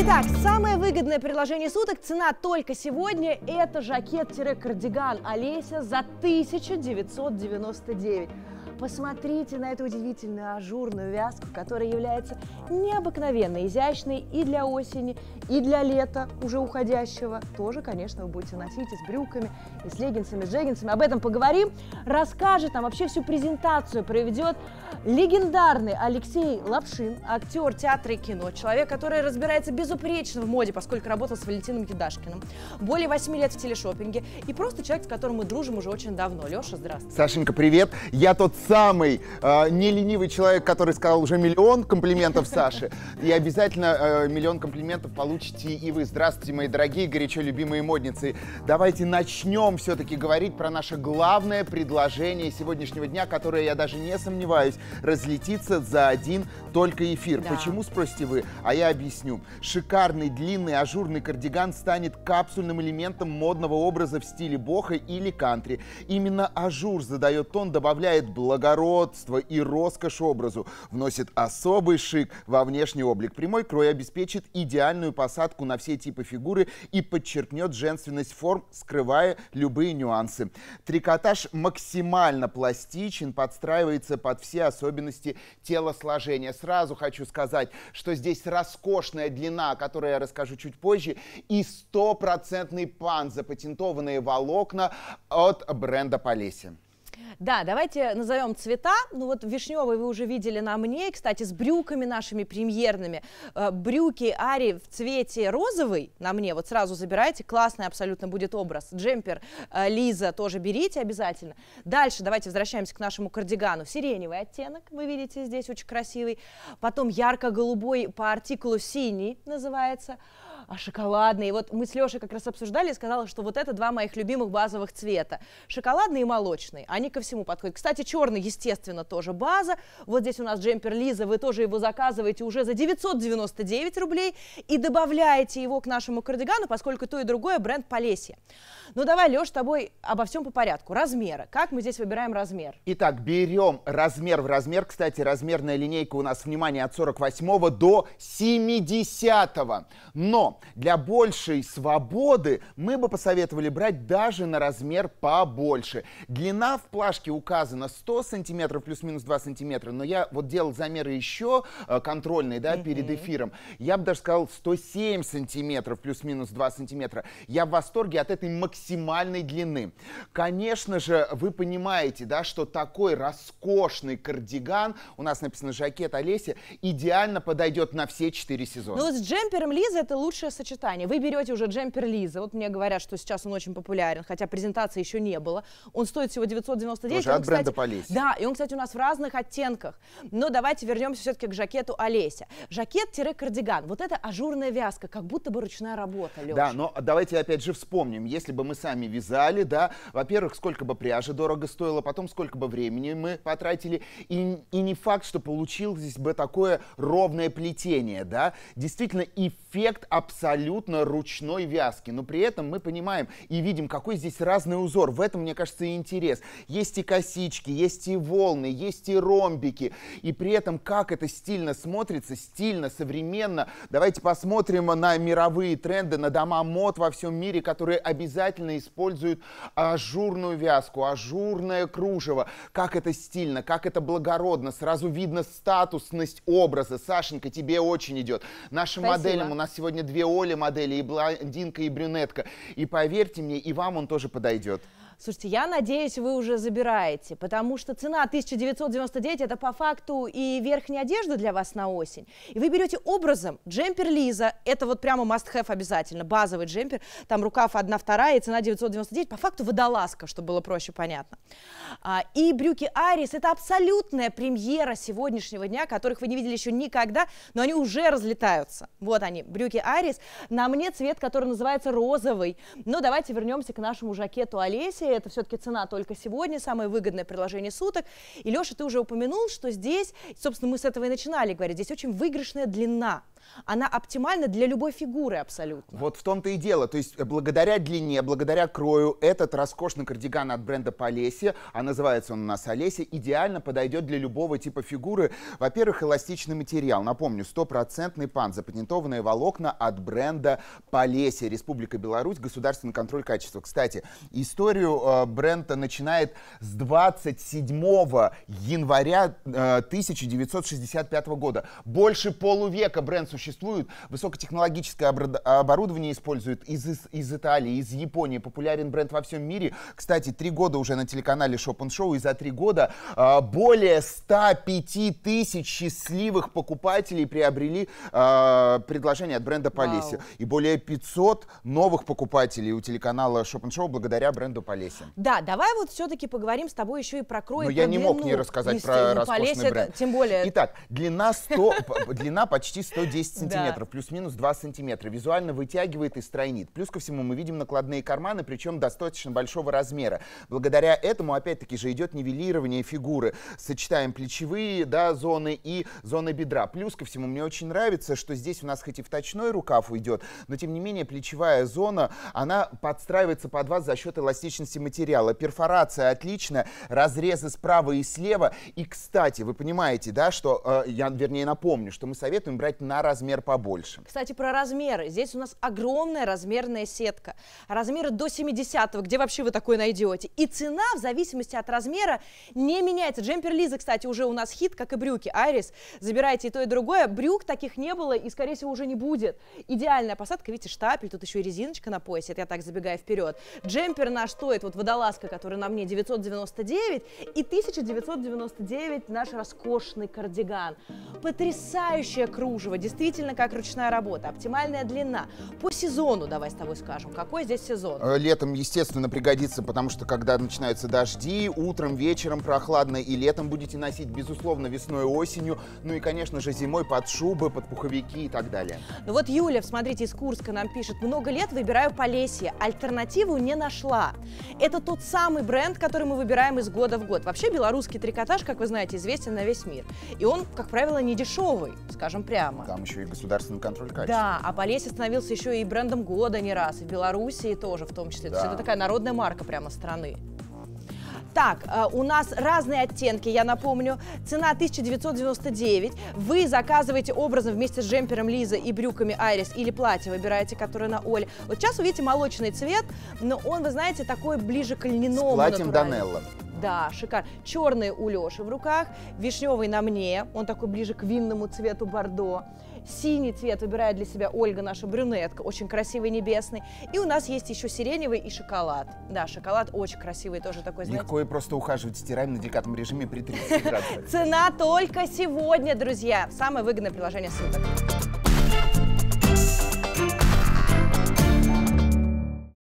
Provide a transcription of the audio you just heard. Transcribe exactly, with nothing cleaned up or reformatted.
Итак, самое выгодное предложение суток, цена только сегодня, это жакет-кардиган Олеся за тысячу девятьсот девяносто девять. Посмотрите на эту удивительную ажурную вязку, которая является необыкновенно изящной и для осени, и для лета уже уходящего. Тоже, конечно, вы будете носить и с брюками, и с леггинсами, с джеггинсами. Об этом поговорим. Расскажет нам вообще всю презентацию, проведет легендарный Алексей Лапшин, актер театра и кино, человек, который разбирается безупречно в моде, поскольку работал с Валентином Кидашкиным, более восьми лет в телешоппинге, и просто человек, с которым мы дружим уже очень давно. Леша, здравствуй. Сашенька, привет. Я тот самый э, неленивый человек, который сказал уже миллион комплиментов Саше. И обязательно э, миллион комплиментов получите и вы. Здравствуйте, мои дорогие, горячо любимые модницы. Давайте начнем все-таки говорить про наше главное предложение сегодняшнего дня, которое, я даже не сомневаюсь, разлетится за один только эфир. Да. Почему, спросите вы? А я объясню. Шикарный длинный ажурный кардиган станет капсульным элементом модного образа в стиле бохо или кантри. Именно ажур задает тон, добавляет благородство и роскошь образу, вносит особый шик во внешний облик. Прямой крой обеспечит идеальную посадку на все типы фигуры и подчеркнет женственность форм, скрывая любые нюансы. Трикотаж максимально пластичен, подстраивается под все особенности телосложения. Сразу хочу сказать, что здесь роскошная длина, о которой я расскажу чуть позже, и стопроцентный пан, запатентованные волокна от бренда Полесье. Да, давайте назовем цвета. Ну вот вишневый вы уже видели на мне, кстати, с брюками нашими премьерными. Брюки Ари в цвете розовый на мне, вот сразу забирайте, классный абсолютно будет образ. Джемпер Лиза тоже берите обязательно. Дальше давайте возвращаемся к нашему кардигану. Сиреневый оттенок, вы видите здесь, очень красивый. Потом ярко-голубой по артикулу синий называется. А шоколадный. И вот мы с Лешей как раз обсуждали и сказала, что вот это два моих любимых базовых цвета. Шоколадный и молочный. Они ко всему подходят. Кстати, черный, естественно, тоже база. Вот здесь у нас джемпер Лиза. Вы тоже его заказываете уже за девятьсот девяносто девять рублей и добавляете его к нашему кардигану, поскольку то и другое бренд Полесье. Ну давай, Леш, с тобой обо всем по порядку. Размеры. Как мы здесь выбираем размер? Итак, берем размер в размер. Кстати, размерная линейка у нас, внимание, от сорок восьмого до семидесятого. Но для большей свободы мы бы посоветовали брать даже на размер побольше. Длина в плашке указана сто сантиметров плюс-минус два сантиметра, но я вот делал замеры еще э, контрольные, да, mm-hmm. перед эфиром. Я бы даже сказал сто семь сантиметров плюс-минус два сантиметра. Я в восторге от этой максимальной длины. Конечно же, вы понимаете, да, что такой роскошный кардиган, у нас написано жакет Олеся, идеально подойдет на все четыре сезона. Ну вот с джемпером Лиза это лучшее сочетание. Вы берете уже джемпер Лиза. Вот мне говорят, что сейчас он очень популярен, хотя презентации еще не было. Он стоит всего девятьсот девяносто девять. Тоже он, от бренда кстати, Полесье. Да, и он, кстати, у нас в разных оттенках. Но давайте вернемся все-таки к жакету Олеся. Жакет-кардиган. Вот это ажурная вязка, как будто бы ручная работа, Леша. Да, но давайте опять же вспомним. Если бы мы сами вязали, да, во-первых, сколько бы пряжи дорого стоило, потом сколько бы времени мы потратили. И, и не факт, что получилось бы такое ровное плетение, да. Действительно, эффект абсолютно ручной вязки, но при этом мы понимаем и видим, какой здесь разный узор. В этом, мне кажется, и интерес. Есть и косички, есть и волны, есть и ромбики. И при этом, как это стильно смотрится, стильно, современно. Давайте посмотрим на мировые тренды, на дома мод во всем мире, которые обязательно используют ажурную вязку, ажурное кружево. Как это стильно, как это благородно. Сразу видно статусность образа. Сашенька, тебе очень идет. Нашим Спасибо. моделям у нас сегодня две Оли модели, и блондинка, и брюнетка. И поверьте мне, и вам он тоже подойдет. Слушайте, я надеюсь, вы уже забираете, потому что цена тысяча девятьсот девяносто девять это по факту и верхняя одежда для вас на осень. И вы берете образом джемпер Лиза, это вот прямо must-have обязательно, базовый джемпер, там рукав одна вторая и цена девятьсот девяносто девять, по факту водолазка, чтобы было проще понятно. А, и брюки Арис, это абсолютная премьера сегодняшнего дня, которых вы не видели еще никогда, но они уже разлетаются. Вот они, брюки Арис, на мне цвет, который называется розовый. Но давайте вернемся к нашему жакету Олеся. Полесье. Это все-таки цена только сегодня, самое выгодное приложение суток. И, Леша, ты уже упомянул, что здесь, собственно, мы с этого и начинали говорить, здесь очень выигрышная длина. Она оптимальна для любой фигуры абсолютно. Вот в том-то и дело. То есть благодаря длине, благодаря крою этот роскошный кардиган от бренда Полесье, а называется он у нас Олеся, идеально подойдет для любого типа фигуры. Во-первых, эластичный материал. Напомню, стопроцентный пант, запатентованные волокна от бренда Полесье. Республика Беларусь, государственный контроль качества. Кстати, историю э, бренда начинает с двадцать седьмого января э, тысяча девятьсот шестьдесят пятого года. Больше полувека бренд существует, высокотехнологическое оборудование используют из, из, из Италии, из Японии. Популярен бренд во всем мире. Кстати, три года уже на телеканале Shop and Show, и за три года э, более ста пяти тысяч счастливых покупателей приобрели э, предложение от бренда Полесье. Вау. И более пятисот новых покупателей у телеканала Shop and Show благодаря бренду Полесье. Да, давай вот все-таки поговорим с тобой еще и про крой. Но и я про не длину. мог не рассказать Естественно, про ну, роскошный Полесье бренд. это, тем более... Итак, длина, сто, длина почти сто десять сантиметров, плюс-минус два сантиметра. Визуально вытягивает и стройнит. Плюс ко всему мы видим накладные карманы, причем достаточно большого размера. Благодаря этому, опять-таки же, идет нивелирование фигуры. Сочетаем плечевые, да, зоны и зоны бедра. Плюс ко всему мне очень нравится, что здесь у нас хоть и вточной рукав уйдет, но тем не менее плечевая зона, она подстраивается под вас за счет эластичности материала. Перфорация отличная, разрезы справа и слева. И, кстати, вы понимаете, да, что, э, я, вернее, напомню, что мы советуем брать на размер побольше. Кстати, про размеры. Здесь у нас огромная размерная сетка. Размеры до семидесятого, где вообще вы такое найдете. И цена в зависимости от размера не меняется. Джемпер Лиза, кстати, уже у нас хит, как и брюки. Айрис, забирайте и то, и другое. Брюк таких не было и, скорее всего, уже не будет. Идеальная посадка. Видите, штапель, тут еще и резиночка на поясе. Это я так забегаю вперед. Джемпер наш стоит, вот водолазка, которая на мне, девятьсот девяносто девять, и тысяча девятьсот девяносто девять наш роскошный кардиган. Потрясающее кружево, действительно как ручная работа, оптимальная длина. По сезону, давай с тобой скажем, какой здесь сезон? Летом, естественно, пригодится, потому что когда начинаются дожди, утром, вечером прохладно, и летом будете носить, безусловно, весной, осенью, ну и, конечно же, зимой под шубы, под пуховики и так далее. Ну вот Юля, смотрите, из Курска нам пишет: много лет выбираю Полесье, альтернативу не нашла. Это тот самый бренд, который мы выбираем из года в год. Вообще белорусский трикотаж, как вы знаете, известен на весь мир. И он, как правило, не дешевый, скажем прямо. Там еще и государственный контроль качества. Да, а Полесье становился еще и брендом года не раз, и в Белоруссии тоже в том числе. Да. То есть это такая народная марка прямо страны. Так, у нас разные оттенки, я напомню. Цена тысяча девятьсот девяносто девять. Вы заказываете образно вместе с джемпером Лиза и брюками Айрис или платье выбираете, которое на Оле. Вот сейчас вы видите молочный цвет, но он, вы знаете, такой ближе к льняному. С платьем Данелла. Да, шикарно. Черный у Леши в руках, вишневый на мне, он такой ближе к винному цвету бордо. Синий цвет выбирает для себя Ольга, наша брюнетка, очень красивый, небесный. И у нас есть еще сиреневый и шоколад. Да, шоколад очень красивый, тоже такой, знаете. Легко и просто ухаживать, стираем на деликатном режиме при тридцати градусах. Цена только сегодня, друзья. Самое выгодное приложение суток.